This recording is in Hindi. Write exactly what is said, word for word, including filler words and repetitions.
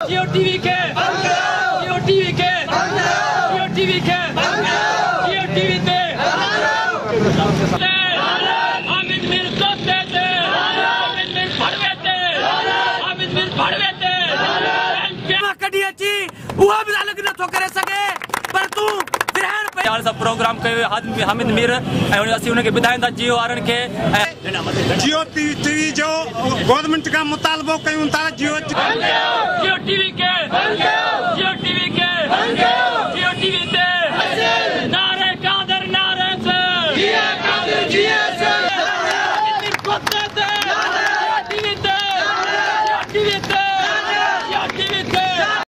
जियो टीवी के जियो टीवी के जियो टीवी के जियो टीवी पे हामिद मिर सोते थे हामिद मिर भड़वे थे हामिद मिर भड़वे थे कड़ी अची वो भी अलग न तो करे सके पर तू ग्रहण पे यार सब प्रोग्राम के हामिद मिर ऐसी उनके विधायक था जियो आरन के जियो टीवी जो गवर्नमेंट का मुतालबा कयूं था जियो जियो टीवी के जियो टीवी के